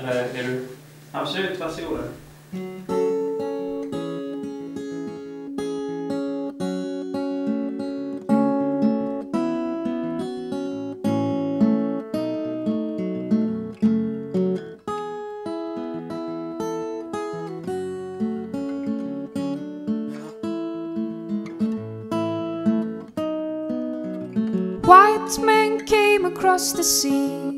Är du? Absolut, varsågoda. White men came across the sea.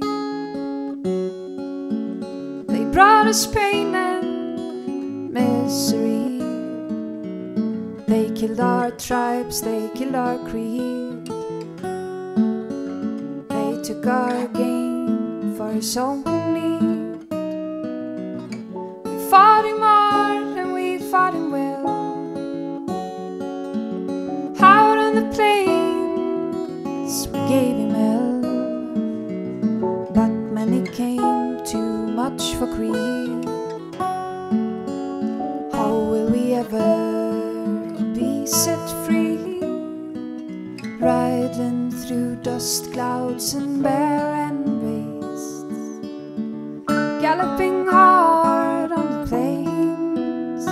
They brought us pain and misery. They killed our tribes, they killed our creed. They took our game for his own need. We fought him hard and we fought him well. Out on the plains we gave him hell, but many came too much for greed. How will we ever be set free? Riding through dust clouds and barren wastes, galloping hard on the plains,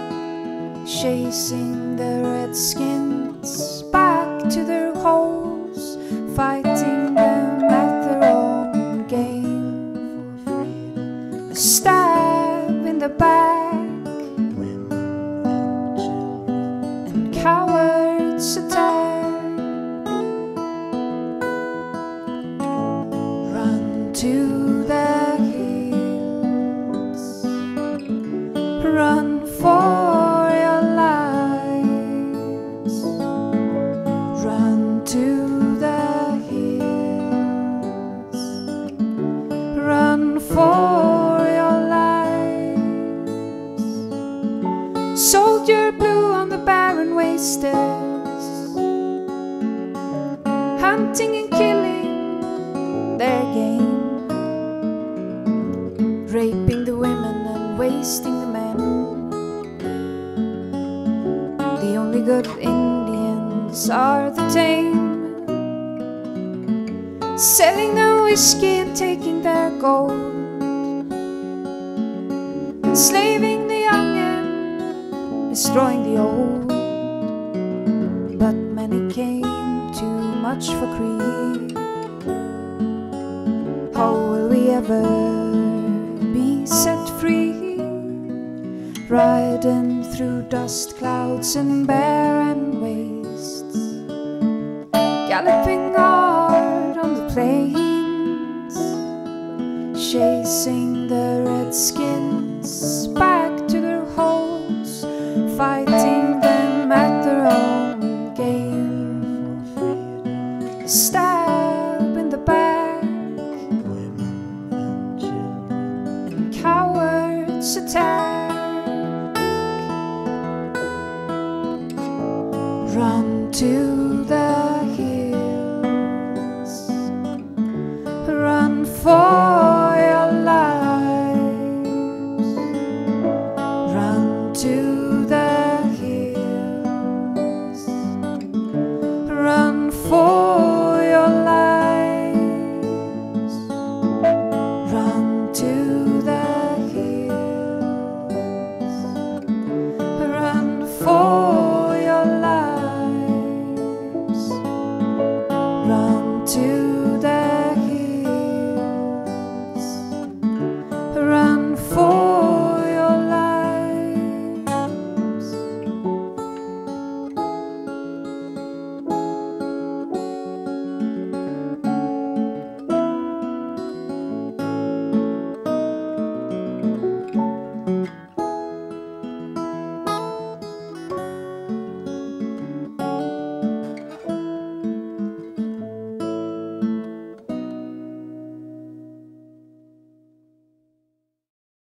chasing the redskins back to their holes, fighting them at their own game for freedom. A stab in the back and cowards attack. Run to the hills, run for your lives. Run to the hills, run for your lives. Soldier blue on the barren wastes, hunting and killing their game, raping the women and wasting the men. The only good Indians are the tame, selling the whiskey and taking their gold, enslaving the young and destroying the old. But many came too much for greed. How will we ever be set free? Riding through dust clouds and barren wastes, galloping hard on the plains, chasing the redskins